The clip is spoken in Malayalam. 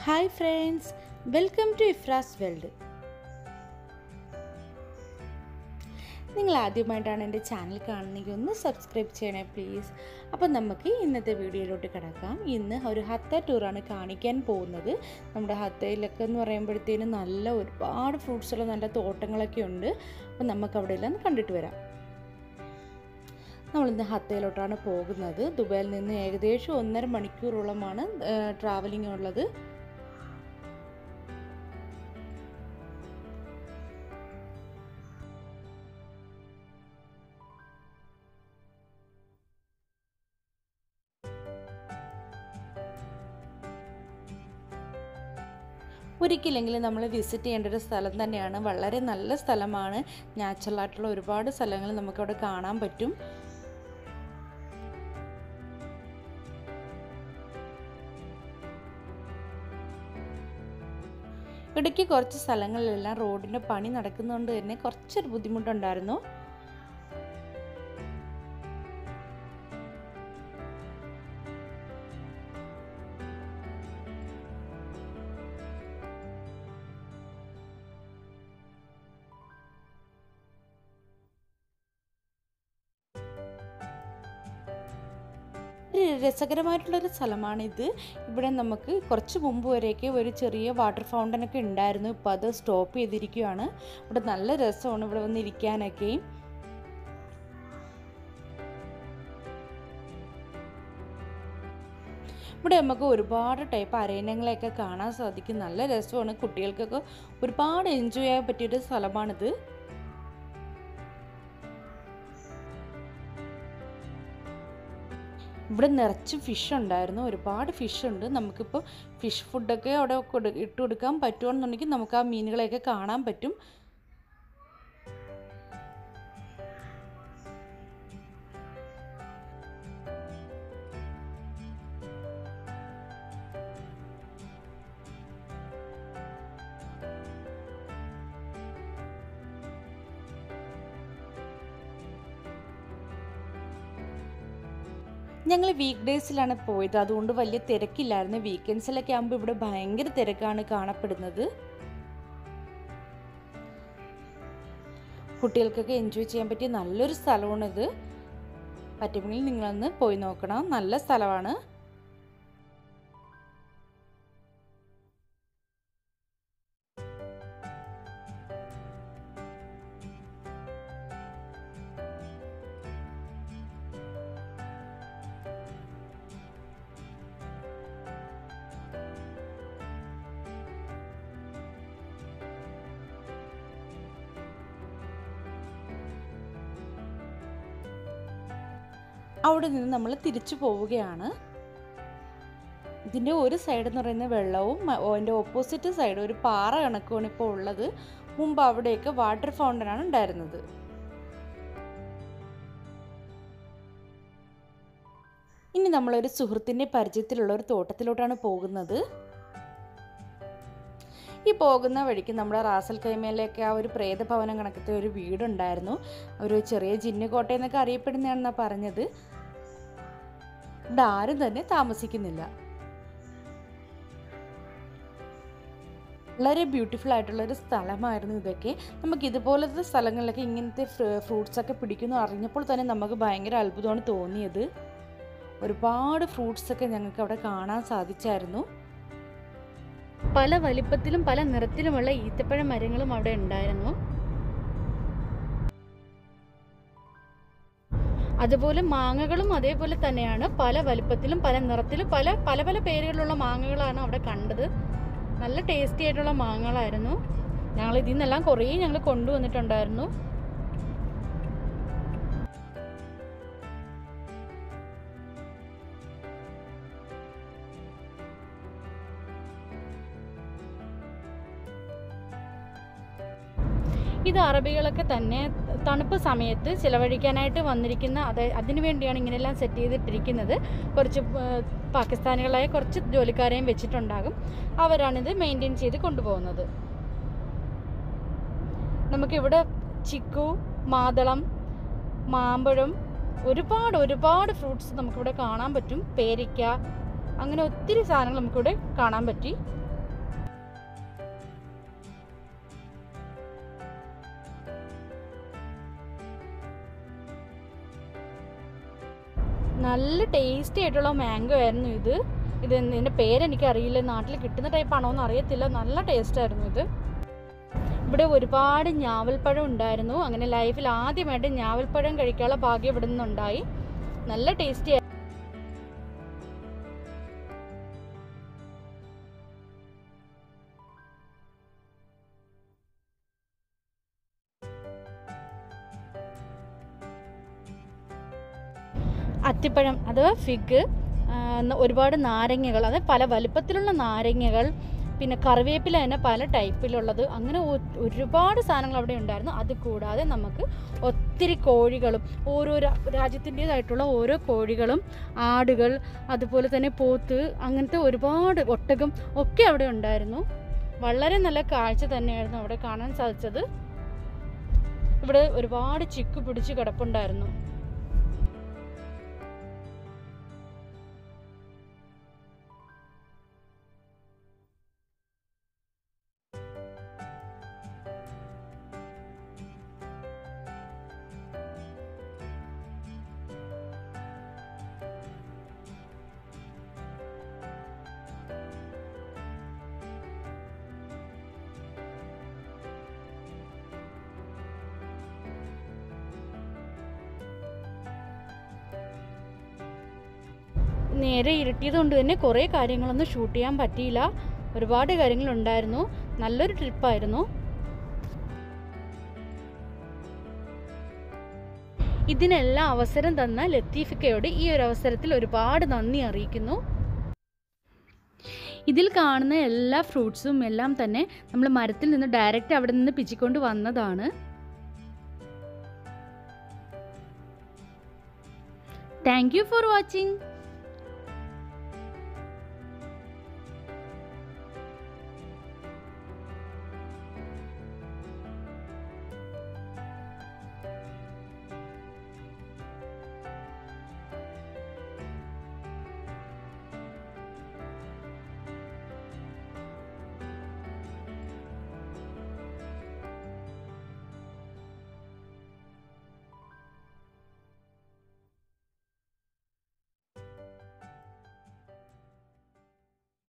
Hi friends, welcome to Ifras World. നിങ്ങൾ ആദ്യമായിട്ടാണ് എൻ്റെ ചാനൽ കാണുന്നതെങ്കിൽ ഒന്ന് സബ്സ്ക്രൈബ് ചെയ്യണേ പ്ലീസ്. അപ്പോൾ നമുക്ക് ഇന്നത്തെ വീഡിയോയിലോട്ട് കിടക്കാം. ഇന്ന് ഒരു ഹത്ത ടൂറാണ് കാണിക്കാൻ പോകുന്നത്. നമ്മുടെ ഹത്തയിലൊക്കെ എന്ന് പറയുമ്പോഴത്തേനും നല്ല ഒരുപാട് ഫ്രൂട്ട്സുള്ള നല്ല തോട്ടങ്ങളൊക്കെ ഉണ്ട്. അപ്പോൾ നമുക്ക് അവിടെ എല്ലാം കണ്ടിട്ട് വരാം. നമ്മളിന്ന് ഹത്തയിലോട്ടാണ് പോകുന്നത്. ദുബായിൽ നിന്ന് ഏകദേശം 1.5 മണിക്കൂറോളമാണ് ട്രാവലിംഗ് ഉള്ളത്. ഒരിക്കലെങ്കിലും നമ്മൾ വിസിറ്റ് ചെയ്യേണ്ട ഒരു സ്ഥലം തന്നെയാണ്. വളരെ നല്ല സ്ഥലമാണ്. നാച്ചുറലായിട്ടുള്ള ഒരുപാട് സ്ഥലങ്ങൾ നമുക്കവിടെ കാണാൻ പറ്റും. ഇടയ്ക്ക് കുറച്ച് സ്ഥലങ്ങളിലെല്ലാം റോഡിൻ്റെ പണി നടക്കുന്നതുകൊണ്ട് തന്നെ കുറച്ചൊരു ബുദ്ധിമുട്ടുണ്ടായിരുന്നു. രസകരമായിട്ടുള്ളൊരു സ്ഥലമാണിത്. ഇവിടെ നമുക്ക് കുറച്ച് മുമ്പ് വരെയൊക്കെ ഒരു ചെറിയ വാട്ടർ ഫൗണ്ടനൊക്കെ ഉണ്ടായിരുന്നു. ഇപ്പോൾ അത് സ്റ്റോപ്പ് ചെയ്തിരിക്കുകയാണ്. ഇവിടെ നല്ല രസമാണ് ഇവിടെ വന്നിരിക്കാനൊക്കെ. ഇവിടെ നമുക്ക് ഒരുപാട് ടൈപ്പ് അരയണങ്ങളെയൊക്കെ കാണാൻ സാധിക്കും. നല്ല രസമാണ്. കുട്ടികൾക്കൊക്കെ ഒരുപാട് എൻജോയ് ചെയ്യാൻ പറ്റിയൊരു സ്ഥലമാണിത്. ഇവിടെ നിറച്ച് ഫിഷ് ഉണ്ടായിരുന്നു. ഒരുപാട് ഫിഷ് ഉണ്ട്. നമുക്കിപ്പോൾ ഫിഷ് ഫുഡൊക്കെ അവിടെ ഇട്ട് കൊടുക്കാൻ പറ്റുമെന്നുണ്ടെങ്കിൽ നമുക്ക് ആ മീനുകളെയൊക്കെ കാണാൻ പറ്റും. ഞങ്ങൾ വീക്ക് ഡേയ്സിലാണ് പോയത്. അതുകൊണ്ട് വലിയ തിരക്കില്ലായിരുന്നു. വീക്കെൻഡ്സിലൊക്കെ ആകുമ്പോൾ ഇവിടെ ഭയങ്കര തിരക്കാണ് കാണപ്പെടുന്നത്. കുട്ടികൾക്കൊക്കെ എൻജോയ് ചെയ്യാൻ പറ്റിയ നല്ലൊരു സ്ഥലമാണിത്. പറ്റുമെങ്കിൽ നിങ്ങളൊന്ന് പോയി നോക്കണം. നല്ല സ്ഥലമാണ്. അവിടെ നിന്ന് നമ്മൾ തിരിച്ചു പോവുകയാണ്. ഇതിൻ്റെ ഒരു സൈഡ് എന്ന് പറയുന്ന വെള്ളവും അതിൻ്റെ ഓപ്പോസിറ്റ് സൈഡ് ഒരു പാറ കണക്കുമാണ് ഇപ്പോൾ ഉള്ളത്. മുമ്പ് അവിടെയൊക്കെ വാട്ടർ ഫൗണ്ടനാണ് ഉണ്ടായിരുന്നത്. ഇനി നമ്മളൊരു സുഹൃത്തിൻ്റെ പരിചയത്തിലുള്ള ഒരു തോട്ടത്തിലോട്ടാണ് പോകുന്നത്. ഈ പോകുന്ന വഴിക്ക് നമ്മുടെ റാസൽ കൈമയിലേക്ക് ആ ഒരു പ്രേതഭവനം കണക്കത്തെ ഒരു വീടുണ്ടായിരുന്നു. ഒരു ചെറിയ ജിന്നുകോട്ടയെന്നൊക്കെ അറിയപ്പെടുന്നതാണെന്നാണ് പറഞ്ഞത്. ഇവിടെ ആരും തന്നെ താമസിക്കുന്നില്ല. വളരെ ബ്യൂട്ടിഫുൾ ആയിട്ടുള്ളൊരു സ്ഥലമായിരുന്നു ഇതൊക്കെ. നമുക്ക് ഇതുപോലത്തെ സ്ഥലങ്ങളിലൊക്കെ ഇങ്ങനത്തെ ഫ്രൂട്ട്സൊക്കെ പിടിക്കുന്നു അറിഞ്ഞപ്പോൾ തന്നെ നമുക്ക് ഭയങ്കര അത്ഭുതമാണ് തോന്നിയത്. ഒരുപാട് ഫ്രൂട്ട്സൊക്കെ ഞങ്ങൾക്ക് അവിടെ കാണാൻ സാധിച്ചായിരുന്നു. പല വലിപ്പത്തിലും പല നിറത്തിലുമുള്ള ഈത്തപ്പഴ മരങ്ങളും അവിടെ ഉണ്ടായിരുന്നു. അതുപോലെ മാങ്ങകളും അതേപോലെ തന്നെയാണ്. പല വലിപ്പത്തിലും പല നിറത്തിലും പല പല പല പേരുകളിലുള്ള മാങ്ങകളാണ് അവിടെ കണ്ടത്. നല്ല ടേസ്റ്റി ആയിട്ടുള്ള മാങ്ങകളായിരുന്നു. ഞങ്ങൾ ഇതിൽ നിന്നെല്ലാം കുറേ ഞങ്ങൾ കൊണ്ടുവന്നിട്ടുണ്ടായിരുന്നു. ഇത് അറബികളൊക്കെ തന്നെ തണുപ്പ് സമയത്ത് ചിലവഴിക്കാനായിട്ട് വന്നിരിക്കുന്ന അതിനു വേണ്ടിയാണ് ഇങ്ങനെയെല്ലാം സെറ്റ് ചെയ്തിട്ടിരിക്കുന്നത്. കുറച്ച് പാകിസ്ഥാനികളായ കുറച്ച് ജോലിക്കാരെയും വെച്ചിട്ടുണ്ടാകും. അവരാണിത് മെയിൻറ്റെയിൻ ചെയ്ത് കൊണ്ടുപോകുന്നത്. നമുക്കിവിടെ ചിക്കു, മാതളം, മാമ്പഴം, ഒരുപാട് ഫ്രൂട്ട്സ് നമുക്കിവിടെ കാണാൻ പറ്റും. പേരയ്ക്ക, അങ്ങനെ ഒത്തിരി സാധനങ്ങൾ നമുക്കിവിടെ കാണാൻ പറ്റി. നല്ല ടേസ്റ്റി ആയിട്ടുള്ള മാംഗോ ആയിരുന്നു ഇത്. ഇതിൻ്റെ പേരെനിക്കറിയില്ല, നാട്ടിൽ കിട്ടുന്ന ടൈപ്പാണോ എന്ന് അറിയത്തില്ല. നല്ല ടേസ്റ്റായിരുന്നു ഇത്. ഇവിടെ ഒരുപാട് ഞാവൽപ്പഴം ഉണ്ടായിരുന്നു. അങ്ങനെ ലൈഫിൽ ആദ്യമായിട്ട് ഞാവൽപ്പഴം കഴിക്കാനുള്ള ഭാഗ്യം ഇവിടെ നിന്നുണ്ടായി. നല്ല ടേസ്റ്റി. അത്തിപ്പഴം അഥവാ ഫിഗ്, ഒരുപാട് നാരങ്ങകൾ, അത് പല വലുപ്പത്തിലുള്ള നാരങ്ങകൾ, പിന്നെ കറിവേപ്പില തന്നെ പല ടൈപ്പിലുള്ളത്, അങ്ങനെ ഒരുപാട് സാധനങ്ങൾ അവിടെ ഉണ്ടായിരുന്നു. അതുകൂടാതെ നമുക്ക് ഒത്തിരി കോഴികളും, ഓരോ രാജ്യത്തിൻ്റേതായിട്ടുള്ള ഓരോ കോഴികളും, ആടുകൾ, അതുപോലെ തന്നെ പോത്ത്, അങ്ങനത്തെ ഒരുപാട് ഒട്ടകം ഒക്കെ അവിടെ ഉണ്ടായിരുന്നു. വളരെ നല്ല കാഴ്ച തന്നെയായിരുന്നു അവിടെ കാണാൻ സാധിച്ചത്. ഇവിടെ ഒരുപാട് ചിക്ക് പിടിച്ച് കിടപ്പുണ്ടായിരുന്നു. നേരെ ഇരുട്ടിയത് കൊണ്ട് തന്നെ കുറേ കാര്യങ്ങളൊന്നും ഷൂട്ട് ചെയ്യാൻ പറ്റിയില്ല. ഒരുപാട് കാര്യങ്ങളുണ്ടായിരുന്നു. നല്ലൊരു ട്രിപ്പായിരുന്നു. ഇതിനെല്ലാം അവസരം തന്ന ലത്തീഫിക്കയോട് ഈ ഒരു അവസരത്തിൽ ഒരുപാട് നന്ദി അറിയിക്കുന്നു. ഇതിൽ കാണുന്ന എല്ലാ ഫ്രൂട്ട്സും എല്ലാം തന്നെ നമ്മൾ മരത്തിൽ നിന്ന് ഡയറക്റ്റ് അവിടെ നിന്ന് പിച്ചിക്കൊണ്ട് വന്നതാണ്. Thank you for watching.